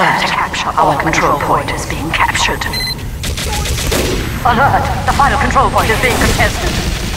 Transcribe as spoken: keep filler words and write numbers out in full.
Alert! Our control point is being captured. Alert! The final control point is being contested.